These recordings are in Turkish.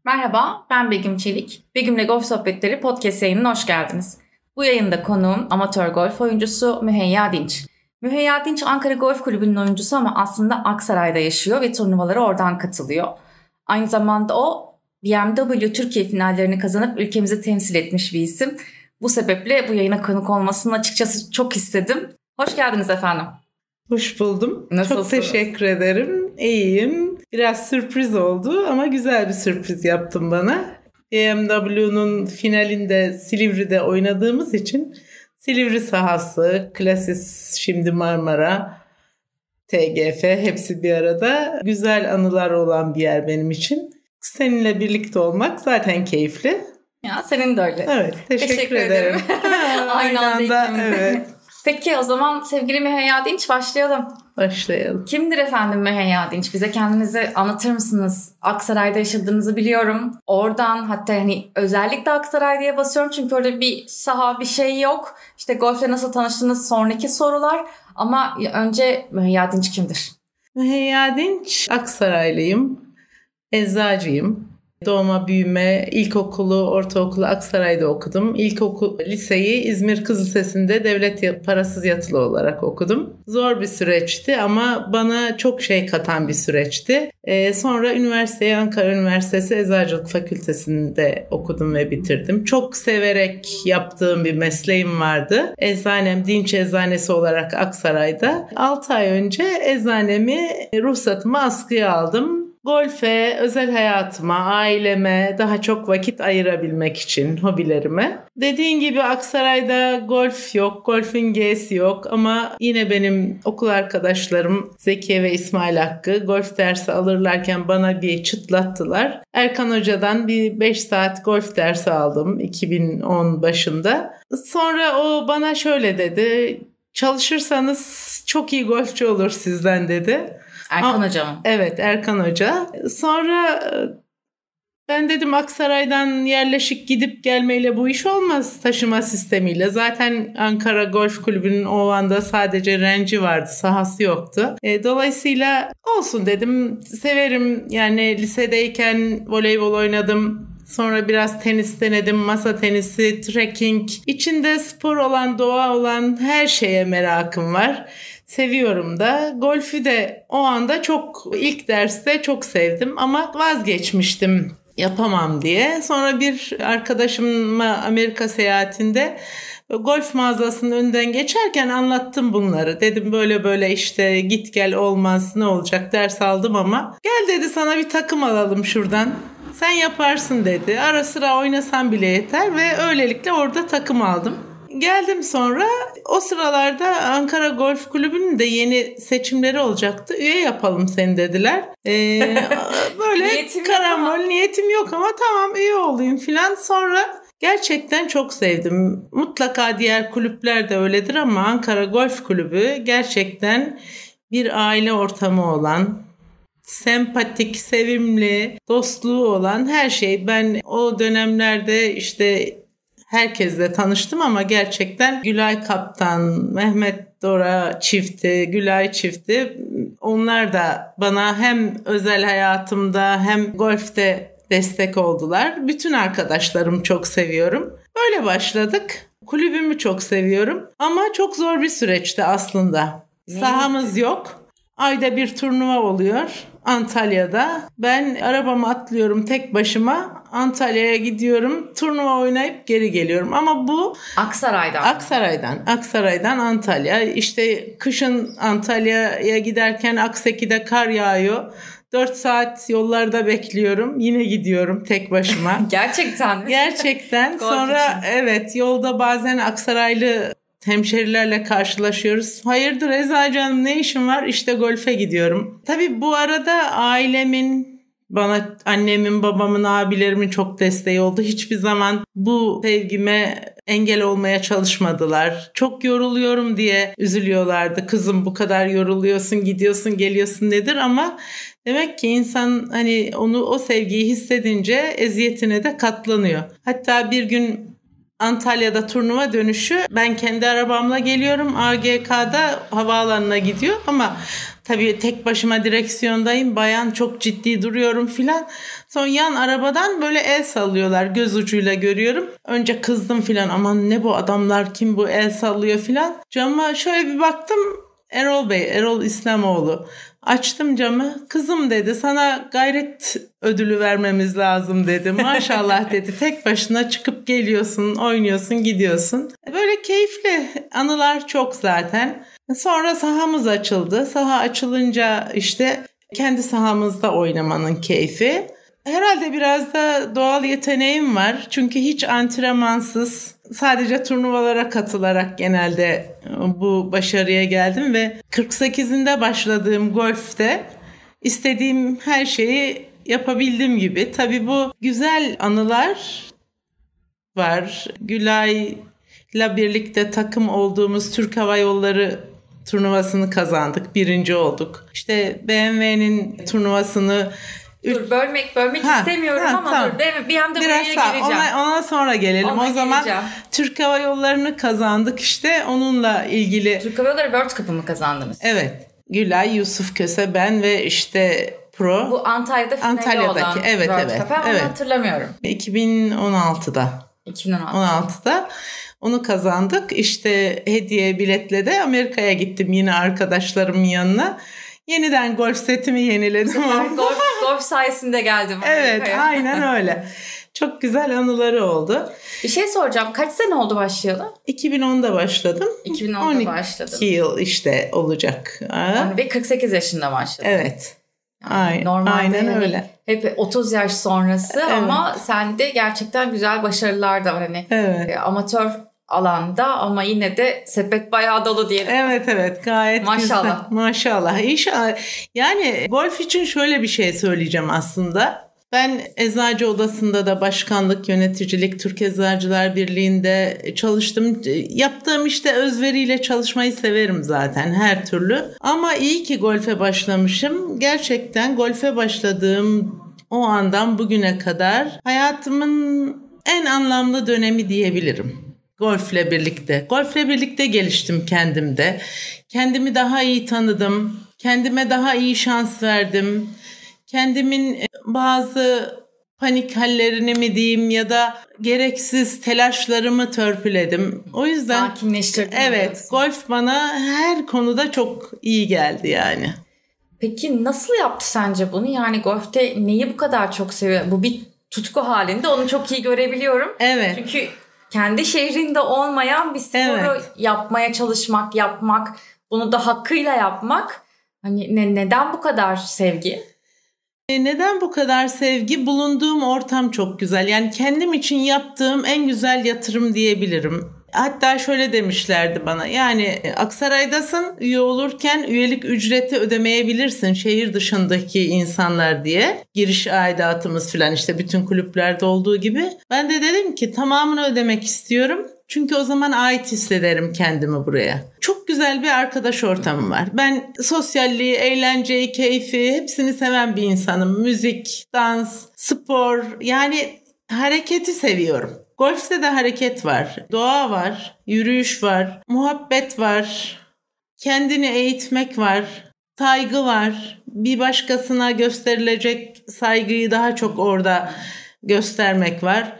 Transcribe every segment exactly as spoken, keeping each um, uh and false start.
Merhaba, ben Begüm Çelik. Begüm'le Golf Sohbetleri podcast yayınına hoş geldiniz. Bu yayında konuğum amatör golf oyuncusu Müheyya Dinç. Müheyya Dinç Ankara Golf Kulübü'nün oyuncusu ama aslında Aksaray'da yaşıyor ve turnuvalara oradan katılıyor. Aynı zamanda o B M W Türkiye finallerini kazanıp ülkemizi temsil etmiş bir isim. Bu sebeple bu yayına konuk olmasını açıkçası çok istedim. Hoş geldiniz efendim. Hoş buldum. Nasılsınız? Çok teşekkür ederim. İyiyim. Biraz sürpriz oldu ama güzel bir sürpriz yaptın bana. B M W'nun finalinde Silivri'de oynadığımız için Silivri sahası, Klasis, şimdi Marmara, T G F hepsi bir arada. Güzel anılar olan bir yer benim için. Seninle birlikte olmak zaten keyifli. Ya senin de öyle. Evet, teşekkür, teşekkür ederim. ederim. Aynı anda, evet. Peki o zaman sevgili Müheyya Dinç başlayalım. Başlayalım. Kimdir efendim Müheyya Dinç? Bize kendinizi anlatır mısınız? Aksaray'da yaşadığınızı biliyorum. Oradan hatta hani özellikle Aksaray diye basıyorum çünkü orada bir saha bir şey yok. İşte golfle nasıl tanıştınız sonraki sorular. Ama önce Müheyya Dinç kimdir? Müheyya Dinç Aksaraylıyım. Eczacıyım. Doğma büyüme, ilkokulu, ortaokulu Aksaray'da okudum. İlkokul, liseyi İzmir Kız Lisesi'nde devlet parasız yatılı olarak okudum. Zor bir süreçti ama bana çok şey katan bir süreçti. Ee, sonra üniversiteyi Ankara Üniversitesi Eczacılık Fakültesi'nde okudum ve bitirdim. Çok severek yaptığım bir mesleğim vardı. Eczanem Dinç Eczanesi olarak Aksaray'da. altı ay önce eczanemi, ruhsatımı askıya aldım. Golfe, özel hayatıma, aileme daha çok vakit ayırabilmek için, hobilerime. Dediğin gibi Aksaray'da golf yok, golfün G'si yok ama yine benim okul arkadaşlarım Zekiye ve İsmail Hakkı golf dersi alırlarken bana bir çıtlattılar. Erkan Hoca'dan bir beş saat golf dersi aldım iki bin on başında. Sonra o bana şöyle dedi, çalışırsanız çok iyi golfçü olur sizden dedi. Erkan Hoca mı? Evet, Erkan Hoca. Sonra ben dedim Aksaray'dan yerleşik gidip gelmeyle bu iş olmaz taşıma sistemiyle. Zaten Ankara Golf Kulübü'nün o anda sadece renci vardı, sahası yoktu. E, dolayısıyla olsun dedim. Severim yani lisedeyken voleybol oynadım. Sonra biraz tenis denedim, masa tenisi, trekking. İçinde spor olan, doğa olan her şeye merakım var. Seviyorum da. Golfü de o anda çok ilk derste çok sevdim ama vazgeçmiştim yapamam diye. Sonra bir arkadaşımla Amerika seyahatinde golf mağazasının önünden geçerken anlattım bunları. Dedim böyle böyle işte git gel olmaz ne olacak ders aldım ama gel dedi sana bir takım alalım şuradan. Sen yaparsın dedi. Ara sıra oynasan bile yeter ve öylelikle orada takım aldım. Geldim sonra o sıralarda Ankara Golf Kulübü'nün de yeni seçimleri olacaktı. Üye yapalım seni dediler. Ee, böyle niyetim karambol yok niyetim yok ama tamam üye olayım filan. Sonra gerçekten çok sevdim. Mutlaka diğer kulüpler de öyledir ama Ankara Golf Kulübü gerçekten bir aile ortamı olan, sempatik, sevimli, dostluğu olan her şey. Ben o dönemlerde işte herkesle tanıştım ama gerçekten Gülay Kaptan, Mehmet Dora çifti, Gülay çifti onlar da bana hem özel hayatımda hem golfte destek oldular. Bütün arkadaşlarımı çok seviyorum. Böyle başladık. Kulübümü çok seviyorum ama çok zor bir süreçti aslında. Ne? Sahamız yok. Ayda bir turnuva oluyor Antalya'da. Ben arabamı atlıyorum tek başıma. Antalya'ya gidiyorum. Turnuva oynayıp geri geliyorum. Ama bu Aksaray'dan. Aksaray'dan. Aksaray'dan Antalya. İşte kışın Antalya'ya giderken Akseki'de kar yağıyor. dört saat yollarda bekliyorum. Yine gidiyorum tek başıma. Gerçekten mi? Gerçekten. Sonra için. Evet yolda bazen Aksaraylı hemşerilerle karşılaşıyoruz. Hayırdır Eczacı Hanım ne işin var? İşte golfe gidiyorum. Tabii bu arada ailemin, bana annemin, babamın, abilerimin çok desteği oldu. Hiçbir zaman bu sevgime engel olmaya çalışmadılar. Çok yoruluyorum diye üzülüyorlardı. Kızım bu kadar yoruluyorsun, gidiyorsun, geliyorsun nedir? Ama demek ki insan hani onu o sevgiyi hissedince eziyetine de katlanıyor. Hatta bir gün Antalya'da turnuva dönüşü ben kendi arabamla geliyorum. A G K'da havaalanına gidiyor ama Tabii tek başıma direksiyondayım. Bayan çok ciddi duruyorum filan. Sonra yan arabadan böyle el sallıyorlar. Göz ucuyla görüyorum. Önce kızdım filan. Aman ne bu adamlar, kim bu el sallıyor filan. Cama şöyle bir baktım. Erol Bey, Erol İslamoğlu. Açtım camı. Kızım dedi, sana gayret ödülü vermemiz lazım dedi. Maşallah dedi. Tek başına çıkıp geliyorsun, oynuyorsun, gidiyorsun. Böyle keyifli anılar çok zaten. Sonra sahamız açıldı. Saha açılınca işte kendi sahamızda oynamanın keyfi. Herhalde biraz da doğal yeteneğim var. Çünkü hiç antrenmansız, sadece turnuvalara katılarak genelde bu başarıya geldim ve kırk sekizinde başladığım golfte istediğim her şeyi yapabildim gibi. Tabii bu güzel anılar var. Gülay'la birlikte takım olduğumuz Türk Hava Yolları turnuvasını kazandık. Birinci olduk. İşte B M W'nin turnuvasını... Dur bölmek bölmek ha, istemiyorum ha, ama tamam. Dur değil mi? Bir anda Biraz buraya sağ, gireceğim. Ona, ona sonra gelelim. Ona o zaman geleceğim. Türk Hava Yolları'nı kazandık işte. Onunla ilgili. Türk Hava Yolları World Cup'ı mı kazandınız? Evet. Gülay, Yusuf Köse, ben ve işte pro. Bu Antalya'da finali Antalya'daki, olan evet, World evet, Cup'ı. evet. Onu hatırlamıyorum. iki bin on altıda. iki bin on altı. on altıda onu kazandık. İşte hediye biletle de Amerika'ya gittim yine arkadaşlarımın yanına. Yeniden golf setimi yeniledim. golf, golf sayesinde geldim Evet, Amerika'ya. aynen öyle. Çok güzel anıları oldu. Bir şey soracağım. Kaç sene oldu başlayalı? iki bin onda başladım. iki bin onda başladım. on iki yıl işte olacak. Yani ve kırk sekiz yaşında başladım. Evet. Yani aynen, normalde aynen hani öyle. Hep otuz yaş sonrası evet. Ama sende gerçekten güzel başarılar da var. Hani evet. Amatör alanda ama yine de sepet bayağı dolu diyelim. Evet evet gayet Maşallah. güzel. Maşallah. İnşallah. Yani golf için şöyle bir şey söyleyeceğim aslında. Ben Eczacı Odası'nda da başkanlık, yöneticilik, Türk Eczacılar Birliği'nde çalıştım. Yaptığım işte özveriyle çalışmayı severim zaten her türlü. Ama iyi ki golfe başlamışım. Gerçekten golfe başladığım o andan bugüne kadar hayatımın en anlamlı dönemi diyebilirim. Golfle birlikte. Golfle birlikte geliştim kendimde. Kendimi daha iyi tanıdım. Kendime daha iyi şans verdim. Kendimin bazı panik hallerini mi diyeyim ya da gereksiz telaşlarımı törpüledim. O yüzden sakinleştirdim. Evet, diyorsun. golf bana her konuda çok iyi geldi yani. Peki nasıl yaptı sence bunu? Yani golfte neyi bu kadar çok seviyor? Bu bir tutku halinde, onu çok iyi görebiliyorum. Evet. Çünkü kendi şehrinde olmayan bir sporu evet. yapmaya çalışmak, yapmak, bunu da hakkıyla yapmak. Hani ne, neden bu kadar sevgi? Neden bu kadar sevgi? Bulunduğum ortam çok güzel. Yani kendim için yaptığım en güzel yatırım diyebilirim. Hatta şöyle demişlerdi bana. Yani Aksaray'dasın, üye olurken üyelik ücreti ödemeyebilirsin şehir dışındaki insanlar diye. Giriş aidatımız falan işte bütün kulüplerde olduğu gibi. Ben de dedim ki tamamını ödemek istiyorum. Çünkü o zaman ait hissederim kendimi buraya. Çok güzel bir arkadaş ortamım var. Ben sosyalliği, eğlenceyi, keyfi hepsini seven bir insanım. Müzik, dans, spor, yani hareketi seviyorum. Golf'te de hareket var, doğa var, yürüyüş var, muhabbet var, kendini eğitmek var, saygı var. Bir başkasına gösterilecek saygıyı daha çok orada göstermek var.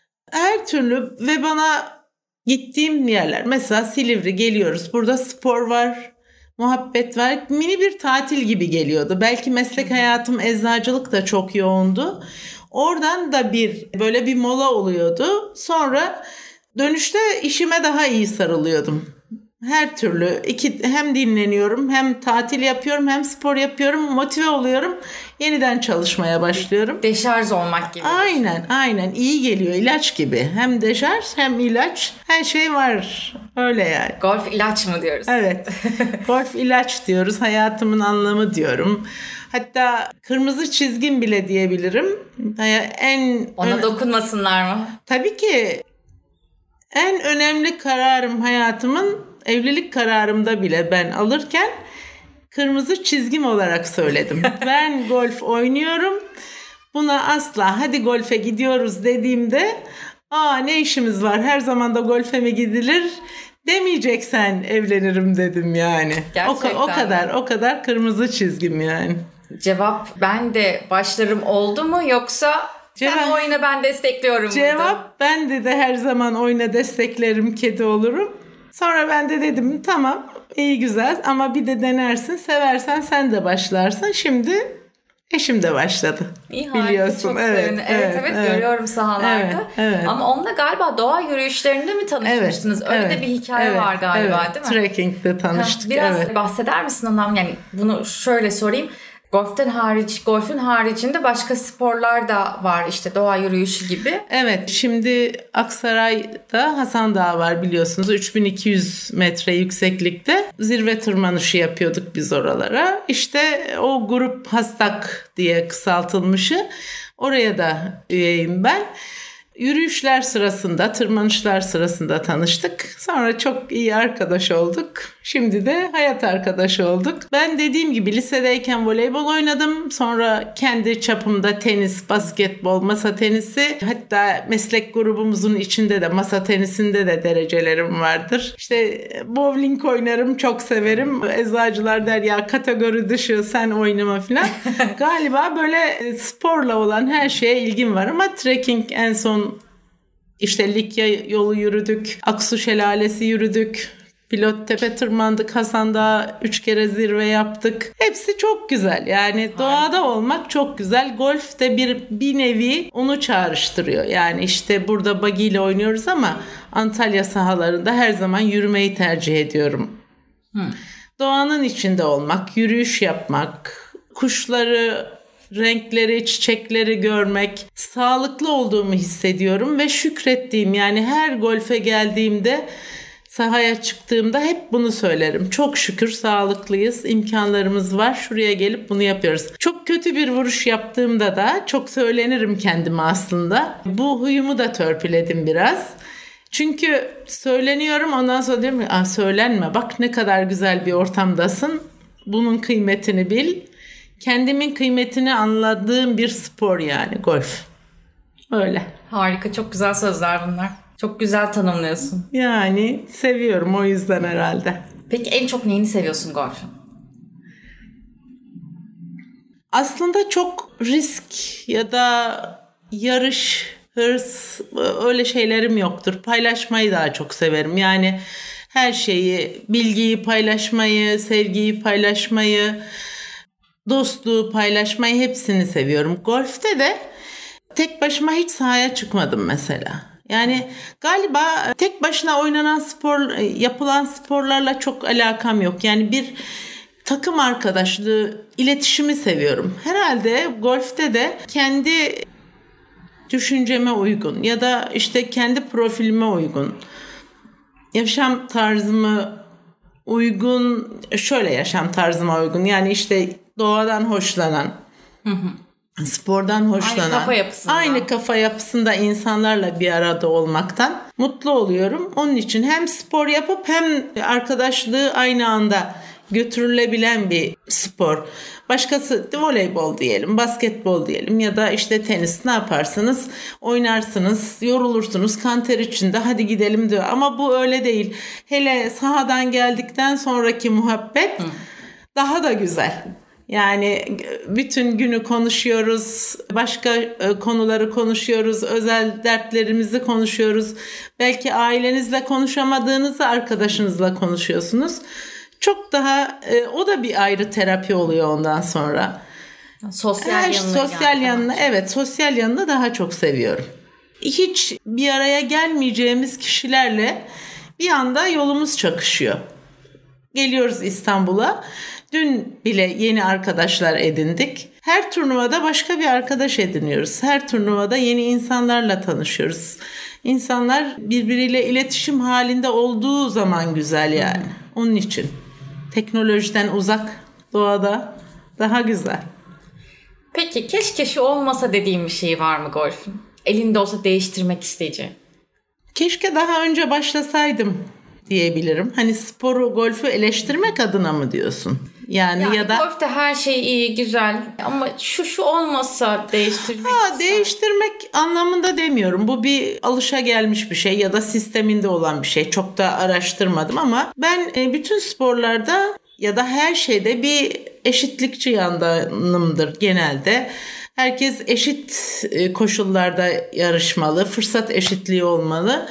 Her türlü ve bana gittiğim yerler, mesela Silivri geliyoruz. Burada spor var, muhabbet var. Mini bir tatil gibi geliyordu. Belki meslek hayatım eczacılık da çok yoğundu. Oradan da bir böyle bir mola oluyordu. Sonra dönüşte işime daha iyi sarılıyordum. Her türlü iki, hem dinleniyorum, hem tatil yapıyorum, hem spor yapıyorum, motive oluyorum. Yeniden çalışmaya başlıyorum. Deşarj olmak gibi. Aynen, aynen. İyi geliyor, ilaç gibi. Hem deşarj hem ilaç. Her şey var. Öyle yani. Golf ilaç mı diyoruz? Evet. Golf ilaç diyoruz. Hayatımın anlamı diyorum. Hatta kırmızı çizgim bile diyebilirim. En Ona ön... dokunmasınlar mı? Tabii ki en önemli kararım hayatımın, evlilik kararımda bile ben alırken kırmızı çizgim olarak söyledim. Ben golf oynuyorum. Buna asla hadi golfe gidiyoruz dediğimde aa ne işimiz var, her zaman da golfe mi gidilir demeyeceksen evlenirim dedim yani. Gerçekten. O, o kadar o kadar kırmızı çizgim yani. Cevap ben de başlarım oldu mu yoksa cevap, sen oyna ben destekliyorum Cevap muydu? ben de de her zaman oyna desteklerim, kedi olurum. Sonra ben de dedim tamam iyi güzel ama bir de denersin, seversen sen de başlarsın. Şimdi eşim de başladı. İyi, biliyorsun. Çok evet, evet, evet, evet, evet görüyorum sahalarda. Evet, evet. Ama onunla galiba doğa yürüyüşlerinde mi tanışmıştınız? Evet, Öyle evet, de bir hikaye evet, var galiba evet. değil mi? Trekking'de tanıştık. Biraz evet. bahseder misin ondan? Yani bunu şöyle sorayım. Golf'ten hariç, golfün haricinde başka sporlar da var işte doğa yürüyüşü gibi. Evet, şimdi Aksaray'da Hasan Dağı var biliyorsunuz. üç bin iki yüz metre yükseklikte zirve tırmanışı yapıyorduk biz oralara. İşte o grup Hastak diye kısaltılmışı. Oraya da üyeyim ben. Yürüyüşler sırasında, tırmanışlar sırasında tanıştık. Sonra çok iyi arkadaş olduk. Şimdi de hayat arkadaşı olduk. Ben dediğim gibi lisedeyken voleybol oynadım. Sonra kendi çapımda tenis, basketbol, masa tenisi. Hatta meslek grubumuzun içinde de masa tenisinde de derecelerim vardır. İşte bowling oynarım, çok severim. Eczacılar der ya kategori dışı sen oynama falan. Galiba böyle sporla olan her şeye ilgim var ama trekking en son İşte Likya yolu yürüdük, Aksu Şelalesi yürüdük, Pilottepe tırmandık, Hasan Dağı üç kere zirve yaptık. Hepsi çok güzel. Yani Harika. Doğada olmak çok güzel. Golf de bir bir nevi onu çağrıştırıyor. Yani işte burada buggy ile oynuyoruz ama Antalya sahalarında her zaman yürümeyi tercih ediyorum. Hı. Doğanın içinde olmak, yürüyüş yapmak, kuşları, renkleri, çiçekleri görmek, sağlıklı olduğumu hissediyorum ve şükrettiğim, yani her golfe geldiğimde, sahaya çıktığımda hep bunu söylerim. Çok şükür sağlıklıyız, imkanlarımız var, şuraya gelip bunu yapıyoruz. Çok kötü bir vuruş yaptığımda da çok söylenirim kendime aslında. Bu huyumu da törpüledim biraz. Çünkü söyleniyorum, ondan sonra diyorum ki söylenme, bak ne kadar güzel bir ortamdasın, bunun kıymetini bil. Kendimin kıymetini anladığım bir spor yani golf. Öyle. Harika, çok güzel sözler bunlar. Çok güzel tanımlıyorsun. Yani seviyorum o yüzden herhalde. Peki en çok neyini seviyorsun golfün? Aslında çok risk ya da yarış, hırs, öyle şeylerim yoktur. Paylaşmayı daha çok severim. Yani her şeyi, bilgiyi paylaşmayı, sevgiyi paylaşmayı, dostluğu paylaşmayı, hepsini seviyorum. Golf'te de tek başıma hiç sahaya çıkmadım mesela. Yani galiba tek başına oynanan spor, yapılan sporlarla çok alakam yok. Yani bir takım arkadaşlığı, iletişimi seviyorum. Herhalde golf'te de kendi düşünceme uygun ya da işte kendi profilime uygun, yaşam tarzımı uygun, şöyle yaşam tarzıma uygun. Yani işte doğadan hoşlanan, hı hı. spordan hoşlanan, aynı kafa yapısında. aynı kafa yapısında insanlarla bir arada olmaktan mutlu oluyorum. Onun için hem spor yapıp hem arkadaşlığı aynı anda götürülebilen bir spor. Başkası voleybol diyelim, basketbol diyelim ya da işte tenis, ne yaparsınız? Oynarsınız, yorulursunuz, kan ter içinde, hadi gidelim diyor. Ama bu öyle değil. Hele sahadan geldikten sonraki muhabbet Hı. daha da güzel. Yani bütün günü konuşuyoruz, başka konuları konuşuyoruz, özel dertlerimizi konuşuyoruz. Belki ailenizle konuşamadığınızı arkadaşınızla konuşuyorsunuz. Çok daha e, o da bir ayrı terapi oluyor ondan sonra. Sosyal Her, yanına. Sosyal yanını, evet, sosyal yanını daha çok seviyorum. Hiç bir araya gelmeyeceğimiz kişilerle bir anda yolumuz çakışıyor. Geliyoruz İstanbul'a. Dün bile yeni arkadaşlar edindik. Her turnuvada başka bir arkadaş ediniyoruz. Her turnuvada yeni insanlarla tanışıyoruz. İnsanlar birbiriyle iletişim halinde olduğu zaman güzel yani. Hmm. Onun için teknolojiden uzak, doğada daha güzel. Peki keşke şu olmasa dediğim bir şey var mı golfün? Elinde olsa değiştirmek isteyeceğim. Keşke daha önce başlasaydım diyebilirim. Hani sporu, golfü eleştirmek adına mı diyorsun? Yani, yani ya da golfte her şey iyi, güzel ama şu şu olmasa değiştirmek. Ha, değiştirmek anlamında demiyorum. Bu bir alışagelmiş bir şey ya da sisteminde olan bir şey. Çok da araştırmadım ama ben bütün sporlarda ya da her şeyde bir eşitlikçi yandanımdır genelde. Herkes eşit koşullarda yarışmalı, fırsat eşitliği olmalı.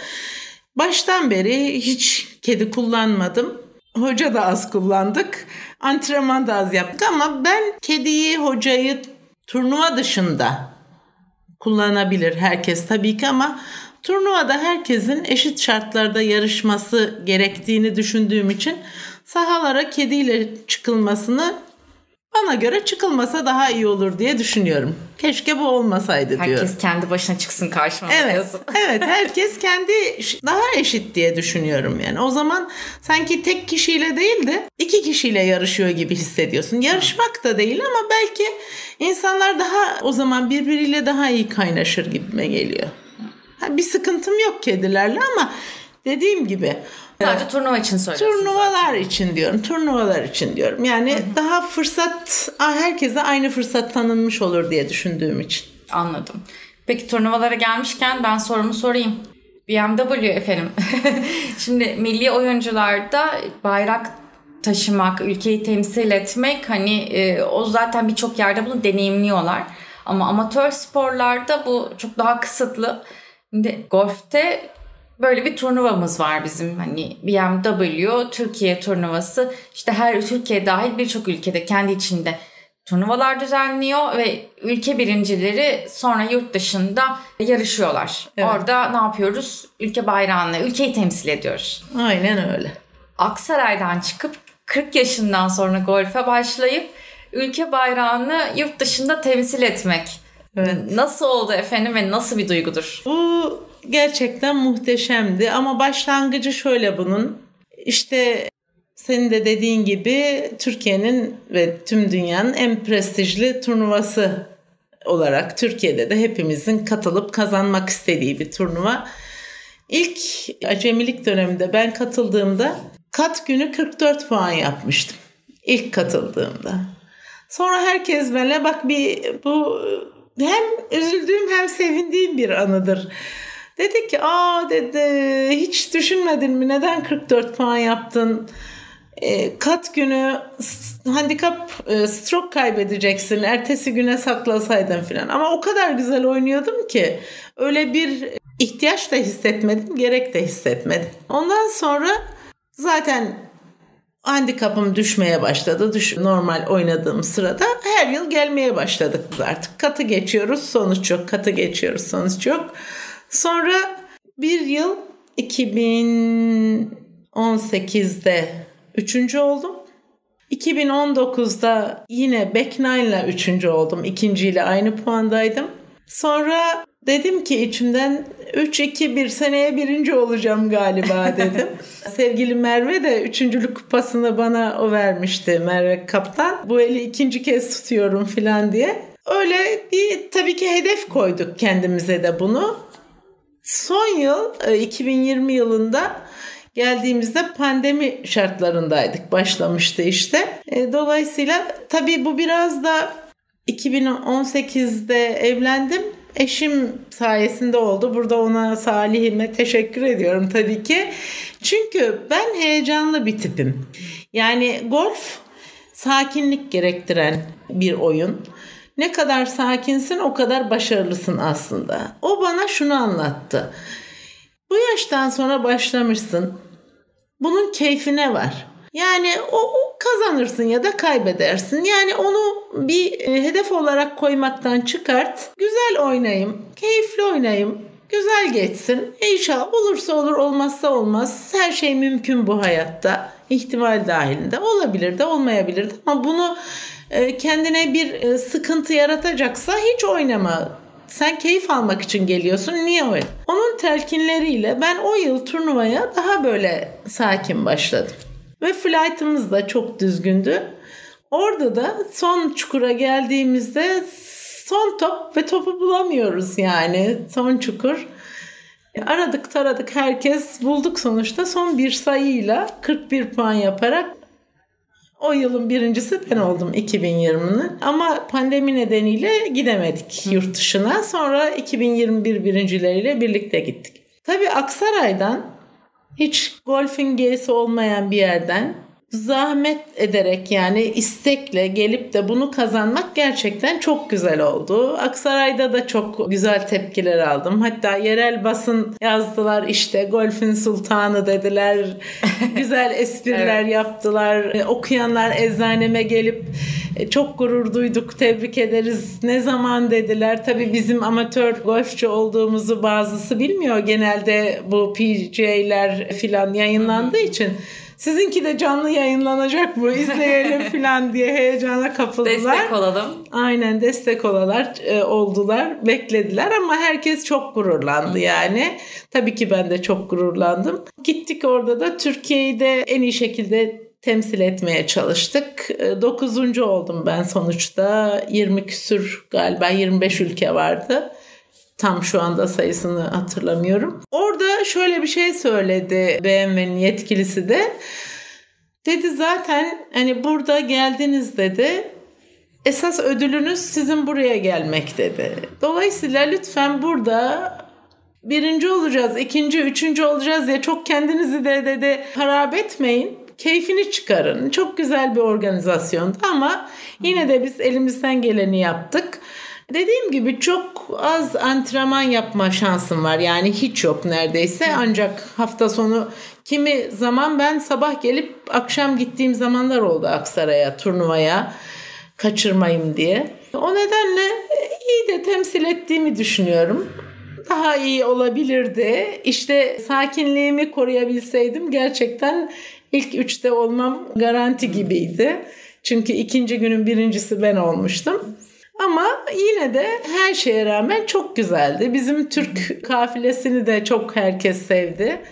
Baştan beri hiç kedi kullanmadım. Hoca da az kullandık. Antrenman da az yaptık ama ben kediyi, hocayı turnuva dışında kullanabilir herkes tabii ki ama turnuvada herkesin eşit şartlarda yarışması gerektiğini düşündüğüm için sahalara kediyle çıkılmasını bana göre çıkılmasa daha iyi olur diye düşünüyorum. Keşke bu olmasaydı herkes diyorum. Herkes kendi başına çıksın karşıma. Evet, evet herkes kendi daha eşit diye düşünüyorum yani. O zaman sanki tek kişiyle değil de iki kişiyle yarışıyor gibi hissediyorsun. Yarışmak da değil ama belki insanlar daha o zaman birbiriyle daha iyi kaynaşır gibime geliyor. Bir sıkıntım yok kedilerle ama dediğim gibi sadece turnuva için söylüyorsun. Turnuvalar zaten. için diyorum. Turnuvalar için diyorum. Yani Hı-hı. daha fırsat, herkese aynı fırsat tanınmış olur diye düşündüğüm için. Anladım. Peki turnuvalara gelmişken ben sorumu sorayım. B M W efendim. Şimdi milli oyuncularda bayrak taşımak, ülkeyi temsil etmek hani e, o zaten birçok yerde bunu deneyimliyorlar. Ama amatör sporlarda bu çok daha kısıtlı. Şimdi golfte böyle bir turnuvamız var bizim hani B M W Türkiye turnuvası. İşte her Türkiye dahil birçok ülkede kendi içinde turnuvalar düzenliyor ve ülke birincileri sonra yurt dışında yarışıyorlar. Evet. Orada ne yapıyoruz? Ülke bayrağını, ülkeyi temsil ediyoruz. Aynen öyle. Aksaray'dan çıkıp kırk yaşından sonra golfe başlayıp ülke bayrağını yurt dışında temsil etmek. Evet. Nasıl oldu efendim ve nasıl bir duygudur? Bu gerçekten muhteşemdi ama başlangıcı şöyle bunun. İşte senin de dediğin gibi Türkiye'nin ve tüm dünyanın en prestijli turnuvası olarak Türkiye'de de hepimizin katılıp kazanmak istediği bir turnuva. İlk acemilik döneminde ben katıldığımda kat günü kırk dört puan yapmıştım. İlk katıldığımda. Sonra herkes benimle bak bir bu hem üzüldüğüm hem sevindiğim bir anıdır. Dedi ki aa dedi hiç düşünmedin mi neden kırk dört puan yaptın? E, kat günü handikap e, stroke kaybedeceksin. Ertesi güne saklasaydın filan. Ama o kadar güzel oynuyordum ki öyle bir ihtiyaç da hissetmedim, gerek de hissetmedim. Ondan sonra zaten handikapım düşmeye başladı. Düş, normal oynadığım sırada her yıl gelmeye başladık biz artık. Katı geçiyoruz, sonuç yok. Katı geçiyoruz, sonuç yok. Sonra bir yıl iki bin on sekizde üçüncü oldum. iki bin on dokuzda yine back nine'la üçüncü oldum. İkinciyle aynı puandaydım. Sonra dedim ki içimden üç iki bir seneye birinci olacağım galiba dedim. Sevgili Merve de üçüncülük kupasını bana o vermişti, Merve kaptan. Bu eli ikinci kez tutuyorum falan diye. Öyle bir tabii ki hedef koyduk kendimize de bunu. Son yıl iki bin yirmi yılında geldiğimizde pandemi şartlarındaydık. Başlamıştı işte. Dolayısıyla tabii bu biraz da iki bin on sekizde evlendim. Eşim sayesinde oldu. Burada ona, Salih'ime teşekkür ediyorum tabii ki. Çünkü ben heyecanlı bir tipim. Yani golf sakinlik gerektiren bir oyun. Ne kadar sakinsin o kadar başarılısın aslında. O bana şunu anlattı. Bu yaştan sonra başlamışsın. Bunun keyfine var. Yani o, o kazanırsın ya da kaybedersin. Yani onu bir e, hedef olarak koymaktan çıkart. Güzel oynayayım, keyifli oynayayım, güzel geçsin. İnşallah olursa olur, olmazsa olmaz. Her şey mümkün bu hayatta. İhtimal dahilinde. Olabilir de olmayabilir de. Ama bunu e, kendine bir e, sıkıntı yaratacaksa hiç oynama. Sen keyif almak için geliyorsun. Niye öyle? Onun telkinleriyle ben o yıl turnuvaya daha böyle sakin başladım. Ve flight'ımız da çok düzgündü. Orada da son çukura geldiğimizde son top ve topu bulamıyoruz yani. Son çukur. Aradık taradık herkes bulduk sonuçta. Son bir sayıyla kırk bir puan yaparak O yılın birincisi ben oldum iki bin yirminin. Ama pandemi nedeniyle gidemedik Hı. yurt dışına. Sonra iki bin yirmi bir birincileriyle birlikte gittik. Tabii Aksaray'dan hiç golfing G'si olmayan bir yerden zahmet ederek yani istekle gelip de bunu kazanmak gerçekten çok güzel oldu. Aksaray'da da çok güzel tepkiler aldım. Hatta yerel basın yazdılar, işte golfün sultanı dediler. Güzel espriler evet. yaptılar. Okuyanlar eczaneme gelip çok gurur duyduk, tebrik ederiz. Ne zaman dediler. Tabii bizim amatör golfçü olduğumuzu bazısı bilmiyor. Genelde bu P G A'ler filan yayınlandığı için sizinki de canlı yayınlanacak mı? İzleyelim falan diye heyecana kapıldılar. Destek olalım. Aynen destek olalar, e, oldular, beklediler ama herkes çok gururlandı yani. Tabii ki ben de çok gururlandım. Gittik, orada da Türkiye'yi de en iyi şekilde temsil etmeye çalıştık. Dokuzuncu oldum ben sonuçta. yirmi küsür galiba yirmi beş ülke vardı. Tam şu anda sayısını hatırlamıyorum. Orada şöyle bir şey söyledi B M W'nin yetkilisi de. Dedi zaten hani burada geldiniz dedi. Esas ödülünüz sizin buraya gelmek dedi. Dolayısıyla lütfen burada birinci olacağız, ikinci, üçüncü olacağız diye çok kendinizi de dedi harap etmeyin. Keyfini çıkarın. Çok güzel bir organizasyondu ama yine de biz elimizden geleni yaptık. Dediğim gibi çok az antrenman yapma şansım var. Yani hiç yok neredeyse. Ancak hafta sonu kimi zaman ben sabah gelip akşam gittiğim zamanlar oldu Aksaray'a, turnuvaya kaçırmayayım diye. O nedenle iyi de temsil ettiğimi düşünüyorum. Daha iyi olabilirdi. İşte sakinliğimi koruyabilseydim gerçekten ilk üçte olmam garanti gibiydi. Çünkü ikinci günün birincisi ben olmuştum. Ama yine de her şeye rağmen çok güzeldi. Bizim Türk kafilesini de çok herkes sevdi.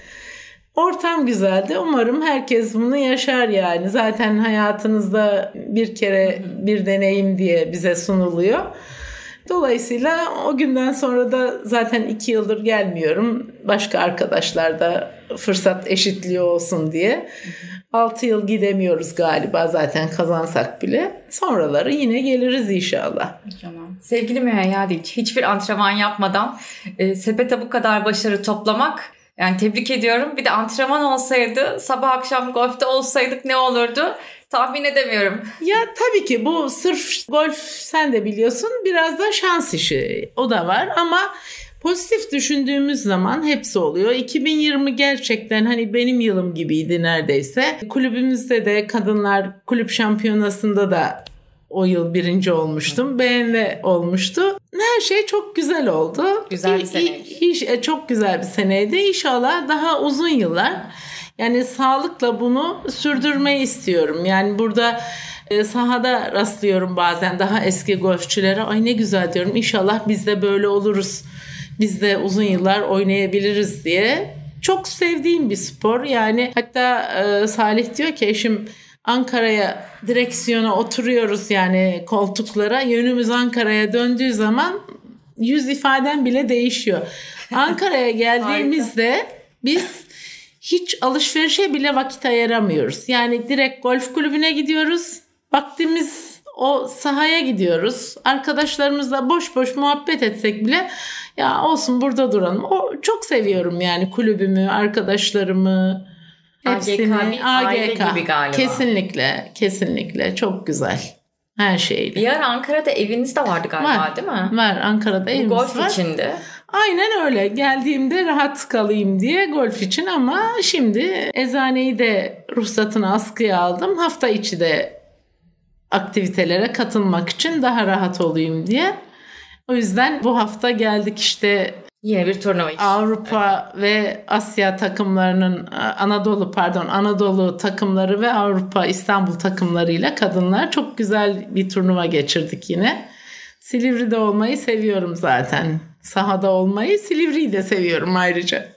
Ortam güzeldi. Umarım herkes bunu yaşar yani. Zaten hayatınızda bir kere bir deneyim diye bize sunuluyor. Dolayısıyla o günden sonra da zaten iki yıldır gelmiyorum. Başka arkadaşlar da fırsat eşitliği olsun diye. altı yıl gidemiyoruz galiba zaten kazansak bile. Sonraları yine geliriz inşallah. Tamam. Sevgili Müheyya Dinç, hiçbir antrenman yapmadan e, sepete bu kadar başarı toplamak, yani tebrik ediyorum. Bir de antrenman olsaydı, sabah akşam golfte olsaydık ne olurdu? Tahmin edemiyorum. Ya tabii ki bu sırf golf, sen de biliyorsun, biraz da şans işi. O da var ama pozitif düşündüğümüz zaman hepsi oluyor. iki bin yirmi gerçekten hani benim yılım gibiydi neredeyse. Kulübümüzde de kadınlar kulüp şampiyonasında da o yıl birinci olmuştum. B M W olmuştu. Her şey çok güzel oldu. Güzel bir seneydi. Çok güzel bir seneydi. İnşallah daha uzun yıllar. Yani sağlıkla bunu sürdürmeyi istiyorum. Yani burada e, sahada rastlıyorum bazen daha eski golfçülere. Ay ne güzel diyorum. İnşallah biz de böyle oluruz. Biz de uzun yıllar oynayabiliriz diye. Çok sevdiğim bir spor. Yani hatta e, Salih diyor ki eşim, Ankara'ya direksiyona oturuyoruz yani koltuklara. Yönümüz Ankara'ya döndüğü zaman yüz ifaden bile değişiyor. Ankara'ya geldiğimizde biz hiç alışverişe bile vakit ayıramıyoruz. Yani direkt golf kulübüne gidiyoruz. Vaktimiz o sahaya gidiyoruz. Arkadaşlarımızla boş boş muhabbet etsek bile ya olsun burada duralım. O çok seviyorum yani kulübümü, arkadaşlarımı, hepsini. A G K, A G K gibi galiba. Kesinlikle, kesinlikle çok güzel. Her şeyle. Bir ara Ankara'da eviniz de vardı galiba, var, değil mi? Var, Ankara'da evimiz var. Golf içindi. Aynen öyle. Geldiğimde rahat kalayım diye golf için ama şimdi eczaneyi de ruhsatını askıya aldım. Hafta içi de aktivitelere katılmak için daha rahat olayım diye. O yüzden bu hafta geldik işte. Yine bir turnuva için. Avrupa evet. ve Asya takımlarının Anadolu pardon Anadolu takımları ve Avrupa İstanbul takımlarıyla kadınlar çok güzel bir turnuva geçirdik yine. Silivri'de olmayı seviyorum zaten. Sahada olmayı, Silivri'yi de seviyorum ayrıca.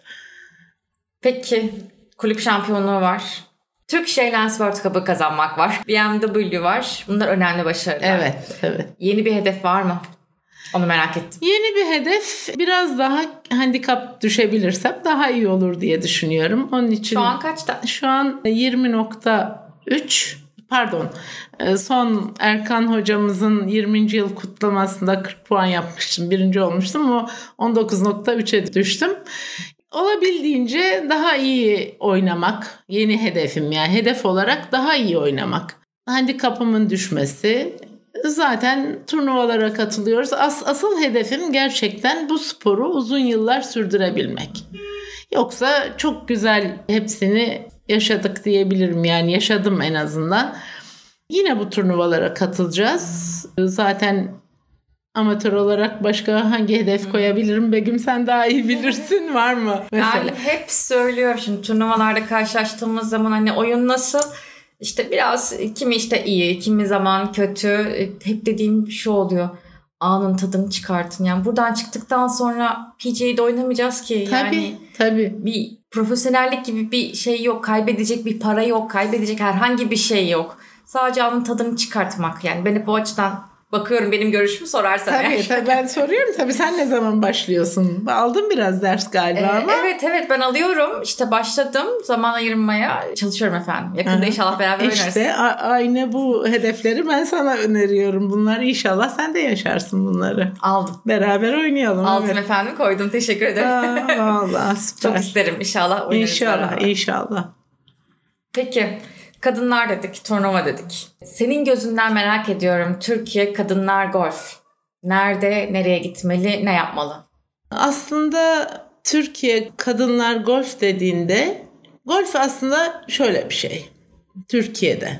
Peki, kulüp şampiyonluğu var. Turkish Airlines World Cup'ı kazanmak var. B M W var. Bunlar önemli başarılar. Evet, evet. Yeni bir hedef var mı? Onu merak ettim. Yeni bir hedef, biraz daha handikap düşebilirsem daha iyi olur diye düşünüyorum. Onun için şu an kaçta? Şu an yirmi nokta üç pardon son Erkan hocamızın yirminci yıl kutlamasında kırk puan yapmıştım. Birinci olmuştum. O on dokuz nokta üçe düştüm. Olabildiğince daha iyi oynamak. Yeni hedefim yani. Hedef olarak daha iyi oynamak. Handikapımın düşmesi. Zaten turnuvalara katılıyoruz. As, asıl hedefim gerçekten bu sporu uzun yıllar sürdürebilmek. Yoksa çok güzel hepsini yaşadık diyebilirim. Yani yaşadım en azından. Yine bu turnuvalara katılacağız. Zaten amatör olarak başka hangi hedef koyabilirim? Begüm sen daha iyi bilirsin. Var mı? Mesela. Yani hep söylüyorum şimdi turnuvalarda karşılaştığımız zaman hani oyun nasıl? İşte biraz kimi işte iyi, kimi zaman kötü. Hep dediğim şu oluyor. Anın tadını çıkartın. Yani buradan çıktıktan sonra P G A'de oynamayacağız ki. Tabii, yani tabii. Bir profesyonellik gibi bir şey yok. Kaybedecek bir para yok. Kaybedecek herhangi bir şey yok. Sadece anın tadını çıkartmak. Yani ben hep o açıdan bakıyorum, benim görüşümü sorarsan. Tabii, tabii ben soruyorum. Tabii sen ne zaman başlıyorsun? Aldın biraz ders galiba ee, ama. Evet evet ben alıyorum. İşte başladım zaman ayırmaya. Çalışıyorum efendim. Yakında Aha. inşallah beraber oynarız. İşte a- aynı bu hedefleri ben sana öneriyorum. Bunları inşallah sen de yaşarsın bunları. Aldım. Beraber oynayalım. Aldım evet. efendim koydum. Teşekkür ederim. Aa, vallahi süper. Çok isterim. İnşallah oynarız. İnşallah beraber. inşallah. Peki. Kadınlar dedik, turnuva dedik. Senin gözünden merak ediyorum. Türkiye Kadınlar Golf nerede, nereye gitmeli, ne yapmalı? Aslında Türkiye Kadınlar Golf dediğinde golf aslında şöyle bir şey. Türkiye'de.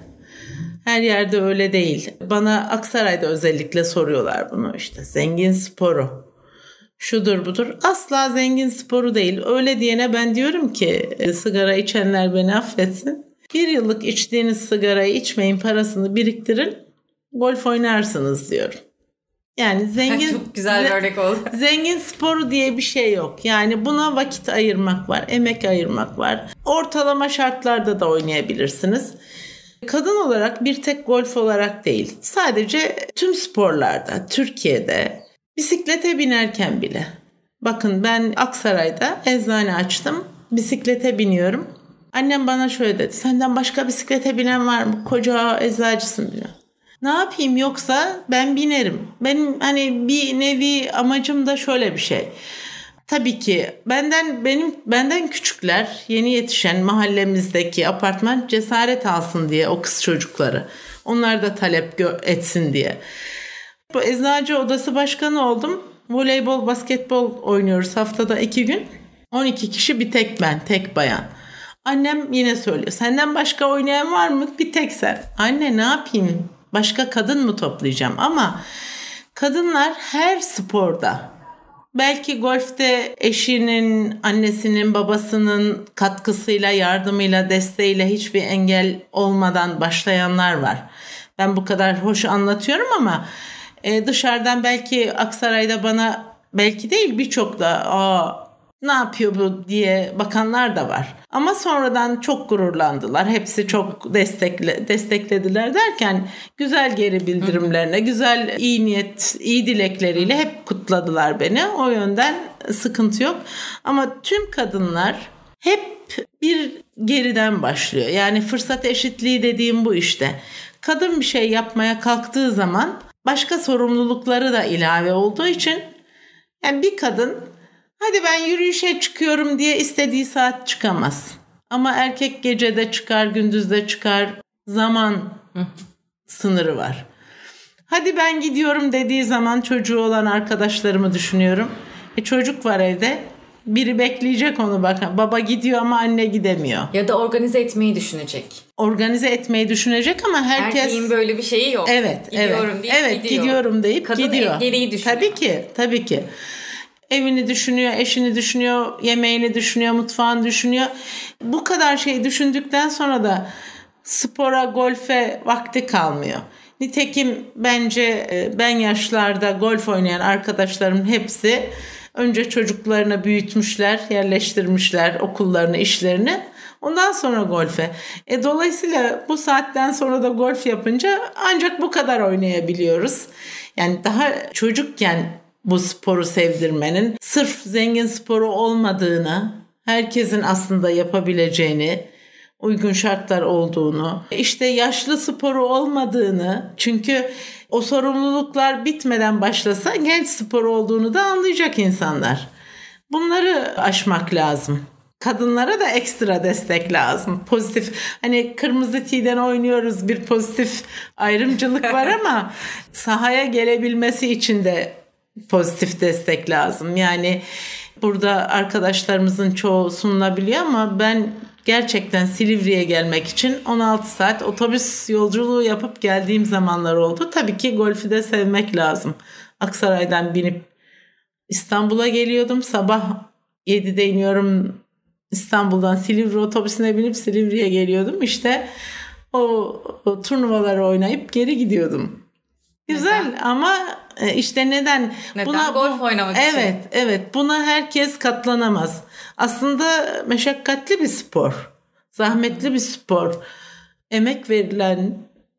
Her yerde öyle değil. Bana Aksaray'da özellikle soruyorlar bunu işte. Zengin sporu. Şudur budur. Asla zengin sporu değil. Öyle diyene ben diyorum ki sigara içenler beni affetsin. Bir yıllık içtiğiniz sigarayı içmeyin, parasını biriktirin, golf oynarsınız diyorum. Yani zengin çok güzel bir örnek oldu. Zengin sporu diye bir şey yok. Yani buna vakit ayırmak var, emek ayırmak var. Ortalama şartlarda da oynayabilirsiniz. Kadın olarak bir tek golf olarak değil, sadece tüm sporlarda, Türkiye'de bisiklete binerken bile. Bakın ben Aksaray'da eczane açtım, bisiklete biniyorum. Annem bana şöyle dedi. Senden başka bisiklete binen var mı? Koca eczacısın diyor. Ne yapayım yoksa ben binerim. Benim hani bir nevi amacım da şöyle bir şey. Tabii ki benden benim benden küçükler, yeni yetişen mahallemizdeki apartman cesaret alsın diye o kız çocukları. Onlar da talep gö- etsin diye. Bu eczacı odası başkanı oldum. Voleybol, basketbol oynuyoruz haftada iki gün. on iki kişi bir tek ben, tek bayan. Annem yine söylüyor. Senden başka oynayan var mı? Bir tek sen. Anne ne yapayım? Başka kadın mı toplayacağım? Ama kadınlar her sporda, belki golfte eşinin, annesinin, babasının katkısıyla, yardımıyla, desteğiyle hiçbir engel olmadan başlayanlar var. Ben bu kadar hoş anlatıyorum ama e, dışarıdan belki Aksaray'da bana belki değil birçok da aa ne yapıyor bu diye bakanlar da var. Ama sonradan çok gururlandılar. Hepsi çok destekle, desteklediler derken güzel geri bildirimlerine, güzel iyi niyet, iyi dilekleriyle hep kutladılar beni. O yönden sıkıntı yok. Ama tüm kadınlar hep bir geriden başlıyor. Yani fırsat eşitliği dediğim bu işte. Kadın bir şey yapmaya kalktığı zaman başka sorumlulukları da ilave olduğu için yani bir kadın hadi ben yürüyüşe çıkıyorum diye istediği saat çıkamaz. Ama erkek gecede çıkar, gündüzde çıkar. Zaman sınırı var. Hadi ben gidiyorum dediği zaman çocuğu olan arkadaşlarımı düşünüyorum. E çocuk var evde. Biri bekleyecek onu bakın. Baba gidiyor ama anne gidemiyor. Ya da organize etmeyi düşünecek. Organize etmeyi düşünecek ama herkes... Erkeğin böyle bir şeyi yok. Evet, gidiyorum evet. deyip evet, gidiyor. gidiyorum deyip Kadın gidiyor. Kadın gereği düşünüyor. Tabii ki, tabii ki. Evini düşünüyor, eşini düşünüyor, yemeğini düşünüyor, mutfağını düşünüyor. Bu kadar şey düşündükten sonra da spora, golfe vakti kalmıyor. Nitekim bence ben yaşlarda golf oynayan arkadaşlarımın hepsi önce çocuklarını büyütmüşler, yerleştirmişler okullarını, işlerini. Ondan sonra golfe. E, dolayısıyla bu saatten sonra da golf yapınca ancak bu kadar oynayabiliyoruz. Yani daha çocukken bu sporu sevdirmenin sırf zengin sporu olmadığını, herkesin aslında yapabileceğini, uygun şartlar olduğunu, işte yaşlı sporu olmadığını, çünkü o sorumluluklar bitmeden başlasa genç sporu olduğunu da anlayacak insanlar. Bunları aşmak lazım. Kadınlara da ekstra destek lazım. Pozitif, hani kırmızı tiden oynuyoruz, bir pozitif ayrımcılık var ama sahaya gelebilmesi için de pozitif destek lazım. Yani burada arkadaşlarımızın çoğu sunulabiliyor ama ben gerçekten Silivri'ye gelmek için on altı saat otobüs yolculuğu yapıp geldiğim zamanlar oldu. Tabii ki golfü de sevmek lazım. Aksaray'dan binip İstanbul'a geliyordum. Sabah yedide iniyorum, İstanbul'dan Silivri otobüsüne binip Silivri'ye geliyordum. İşte o, o turnuvaları oynayıp geri gidiyordum. Güzel neden? Ama işte neden? Neden? Buna, golf bu, oynamak evet, için. Evet, evet. Buna herkes katlanamaz. Aslında meşakkatli bir spor. Zahmetli bir spor. Emek verilen,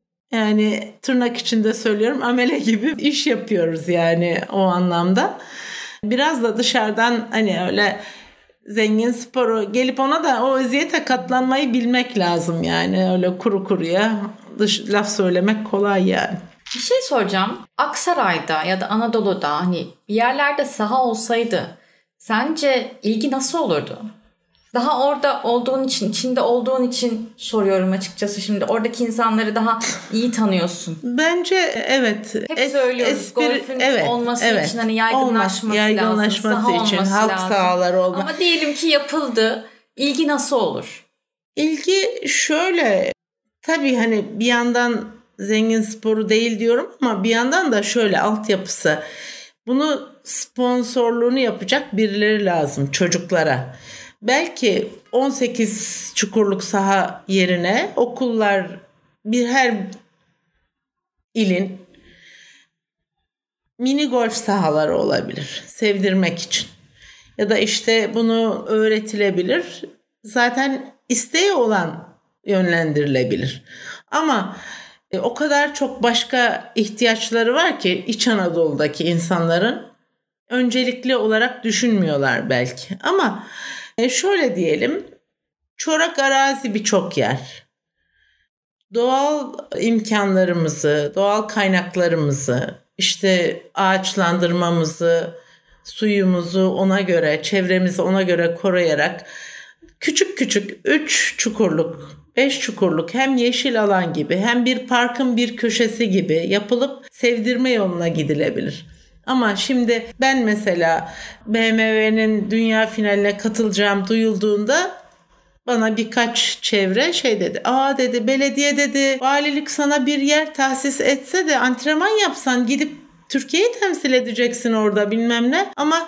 yani tırnak içinde söylüyorum, amele gibi iş yapıyoruz yani o anlamda. Biraz da dışarıdan hani öyle zengin sporu gelip ona da o eziyete katlanmayı bilmek lazım yani. Öyle kuru kuruya dış, laf söylemek kolay yani. Bir şey soracağım. Aksaray'da ya da Anadolu'da hani bir yerlerde saha olsaydı sence ilgi nasıl olurdu? Daha orada olduğun için, içinde olduğun için soruyorum açıkçası şimdi. Oradaki insanları daha iyi tanıyorsun. Bence evet. Hep es, söylüyoruz espri, golfün evet, olması evet. için hani yaygınlaşması, Olmaz, yaygınlaşması lazım. için halk lazım. Sahaları olma. Ama diyelim ki yapıldı. İlgi nasıl olur? İlgi şöyle. Tabii hani bir yandan zengin sporu değil diyorum ama bir yandan da şöyle altyapısı. Bunu sponsorluğunu yapacak birileri lazım çocuklara. Belki on sekiz çukurluk saha yerine okullar bir her ilin mini golf sahaları olabilir sevdirmek için. Ya da işte bunu öğretilebilir. Zaten isteği olan yönlendirilebilir. Ama e, o kadar çok başka ihtiyaçları var ki İç Anadolu'daki insanların öncelikli olarak düşünmüyorlar belki. Ama e, şöyle diyelim, çorak arazi birçok yer. Doğal imkanlarımızı, doğal kaynaklarımızı, işte ağaçlandırmamızı, suyumuzu ona göre, çevremizi ona göre koruyarak küçük küçük üç çukurluk, beş çukurluk hem yeşil alan gibi hem bir parkın bir köşesi gibi yapılıp sevdirme yoluna gidilebilir. Ama şimdi ben mesela B M W'nin dünya finaline katılacağım duyulduğunda bana birkaç çevre şey dedi. Aa dedi, belediye dedi, valilik sana bir yer tahsis etse de antrenman yapsan gidip Türkiye'yi temsil edeceksin orada bilmem ne. Ama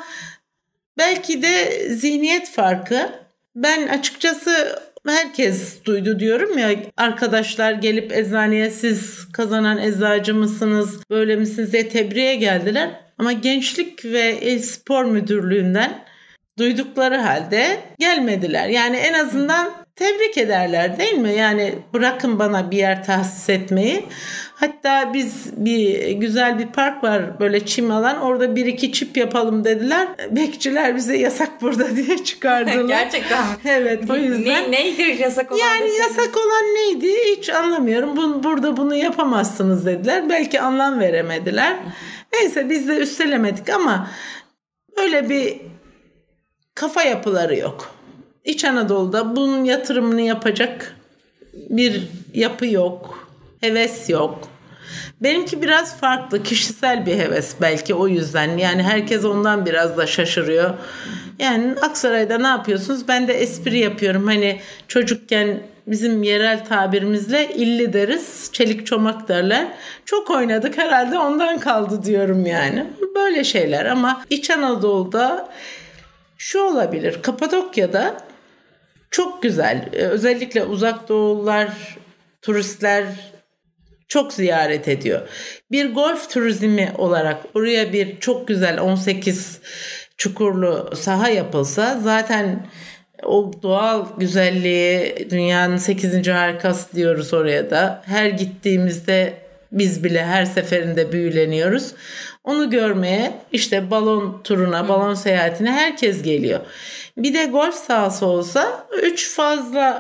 belki de zihniyet farkı. Ben açıkçası herkes duydu diyorum ya, arkadaşlar gelip eczaneye siz kazanan eczacı mısınız, böyle misiniz diye tebriğe geldiler. Ama Gençlik ve İl Spor Müdürlüğü'nden duydukları halde gelmediler. Yani en azından tebrik ederler değil mi? Yani bırakın bana bir yer tahsis etmeyi. Hatta biz bir güzel bir park var böyle çim alan, orada bir iki çip yapalım dediler. Bekçiler bize yasak burada diye çıkardılar. Gerçekten mi? Evet, o yüzden. Ne, neydir yasak olan? Yani deseniz? Yasak olan neydi hiç anlamıyorum. Bun, burada bunu yapamazsınız dediler. Belki anlam veremediler. Neyse biz de üstelemedik ama öyle bir kafa yapıları yok. İç Anadolu'da bunun yatırımını yapacak bir yapı yok. Heves yok. Benimki biraz farklı, kişisel bir heves belki o yüzden. Yani herkes ondan biraz da şaşırıyor. Yani Aksaray'da ne yapıyorsunuz? Ben de espri yapıyorum. Hani çocukken bizim yerel tabirimizle illi deriz. Çelik çomak derler. Çok oynadık herhalde, ondan kaldı diyorum yani. Böyle şeyler ama İç Anadolu'da şu olabilir. Kapadokya'da çok güzel. Özellikle Uzak Doğulular, turistler çok ziyaret ediyor. Bir golf turizmi olarak oraya bir çok güzel on sekiz çukurlu saha yapılsa zaten o doğal güzelliği, dünyanın sekizinci harikası diyoruz oraya da. Her gittiğimizde biz bile her seferinde büyüleniyoruz. Onu görmeye, işte balon turuna, balon seyahatine herkes geliyor. Bir de golf sahası olsa üç fazla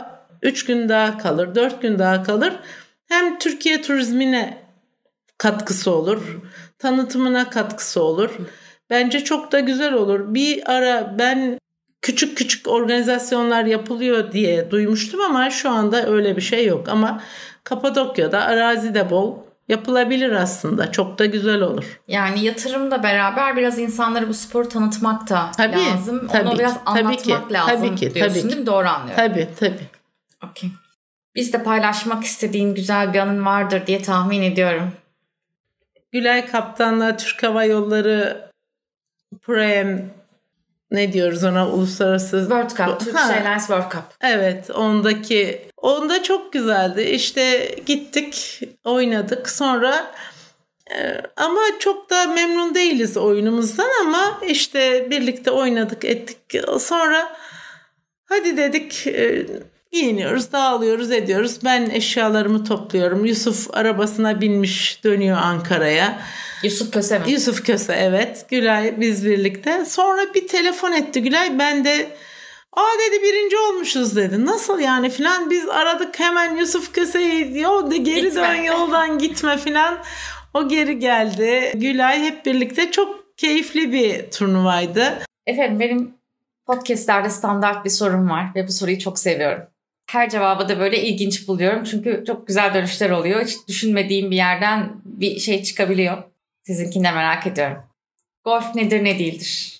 üç gün daha kalır, dört gün daha kalır. Hem Türkiye turizmine katkısı olur, tanıtımına katkısı olur. Bence çok da güzel olur. Bir ara ben küçük küçük organizasyonlar yapılıyor diye duymuştum ama şu anda öyle bir şey yok. Ama Kapadokya'da arazi de bol, yapılabilir aslında. Çok da güzel olur. Yani yatırımla beraber biraz insanlara bu sporu tanıtmak da tabii, lazım. Tabii, Onu biraz anlatmak tabii ki, lazım tabii ki, diyorsun tabii değil mi? Doğru anlıyorum. Tabii tabii. Okay. Biz de paylaşmak istediğin güzel bir anın vardır diye tahmin ediyorum. Gülay Kaptan'la Türk Hava Yolları Prem ne diyoruz ona, uluslararası World Cup, Turkish Airlines World Cup. Evet, ondaki onda çok güzeldi. İşte gittik, oynadık. Sonra e, ama çok da memnun değiliz oyunumuzdan ama işte birlikte oynadık, ettik. Sonra hadi dedik, e, giyiniyoruz, dağılıyoruz, ediyoruz. Ben eşyalarımı topluyorum. Yusuf arabasına binmiş dönüyor Ankara'ya. Yusuf Köse mi? Yusuf Köse, evet. Gülay biz birlikte. Sonra bir telefon etti Gülay. Ben de aa dedi birinci olmuşuz dedi. Nasıl yani filan, biz aradık hemen Yusuf Köse'yi, yol de geri gitme. dön yoldan gitme filan. O geri geldi. Gülay hep birlikte, çok keyifli bir turnuvaydı. Efendim benim podcastlerde standart bir sorum var ve bu soruyu çok seviyorum. Her cevabı da böyle ilginç buluyorum. Çünkü çok güzel dönüşler oluyor. Hiç düşünmediğim bir yerden bir şey çıkabiliyor. Sizinkini de merak ediyorum. Golf nedir, ne değildir?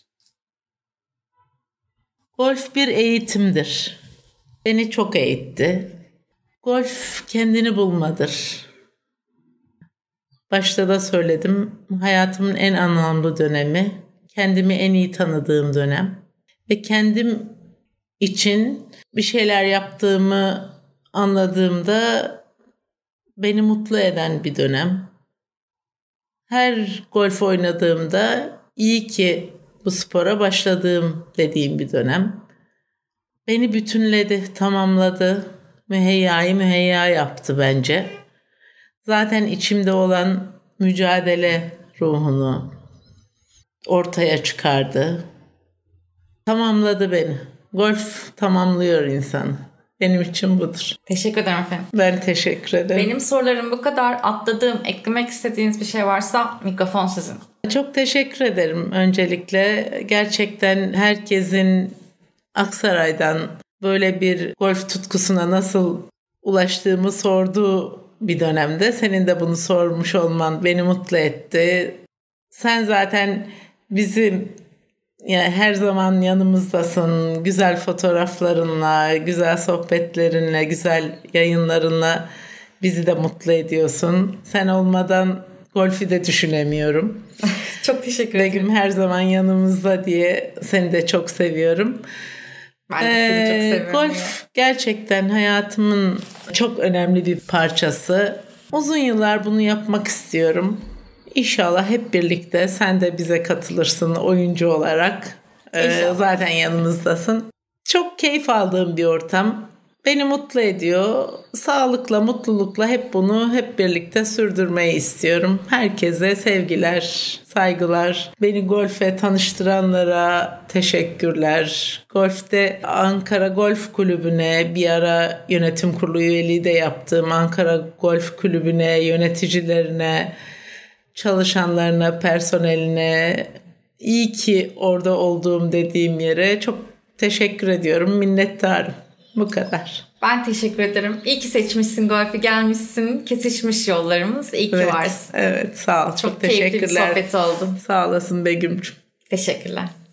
Golf bir eğitimdir. Beni çok eğitti. Golf kendini bulmadır. Başta da söyledim. Hayatımın en anlamlı dönemi. Kendimi en iyi tanıdığım dönem. Ve kendim için bir şeyler yaptığımı anladığımda beni mutlu eden bir dönem. Her golf oynadığımda iyi ki bu spora başladığım dediğim bir dönem. Beni bütünledi, tamamladı, müheyyayı müheyya yaptı bence. Zaten içimde olan mücadele ruhunu ortaya çıkardı. Tamamladı beni. Golf tamamlıyor insanı. Benim için budur. Teşekkür ederim efendim. Ben teşekkür ederim. Benim sorularım bu kadar. Atladığım, eklemek istediğiniz bir şey varsa mikrofon sizin. Çok teşekkür ederim öncelikle. Gerçekten herkesin Aksaray'dan böyle bir golf tutkusuna nasıl ulaştığımı sorduğu bir dönemde senin de bunu sormuş olman beni mutlu etti. Sen zaten bizim yani her zaman yanımızdasın. Güzel fotoğraflarınla, güzel sohbetlerinle, güzel yayınlarınla bizi de mutlu ediyorsun. Sen olmadan golfü de düşünemiyorum. Çok teşekkür ederim. Begüm her zaman yanımızda diye seni de çok seviyorum. Ben de seni çok seviyorum. Golf ya. Gerçekten hayatımın çok önemli bir parçası. Uzun yıllar bunu yapmak istiyorum. İnşallah hep birlikte sen de bize katılırsın oyuncu olarak. Ee, zaten yanımızdasın. Çok keyif aldığım bir ortam. Beni mutlu ediyor. Sağlıkla, mutlulukla hep bunu hep birlikte sürdürmeyi istiyorum. Herkese sevgiler, saygılar. Beni golfe tanıştıranlara teşekkürler. Golf'te Ankara Golf Kulübü'ne bir ara yönetim kurulu üyeliği de yaptığım Ankara Golf Kulübü'ne, yöneticilerine, çalışanlarına, personeline, iyi ki orada olduğum dediğim yere çok teşekkür ediyorum. Minnettarım. Bu kadar. Ben teşekkür ederim. İyi ki seçmişsin golfü, gelmişsin. Kesişmiş yollarımız. İyi ki evet, varsın. Evet, sağ ol. Çok, çok teşekkürler. Çok keyifli bir sohbet oldu. Sağ olasın Begüm'cüğüm. Teşekkürler.